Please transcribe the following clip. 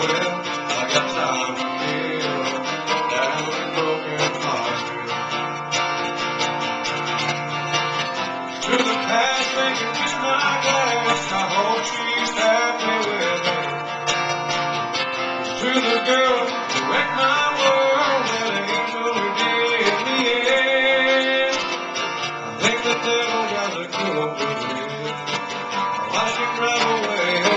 well, I got time to kill down in broken hearted. To the past, they can kiss my glass. I hope she's happy with me. To the girl who wrecked my world, that angel who did in the end. I think the devil got a good with it. I watched him drive away.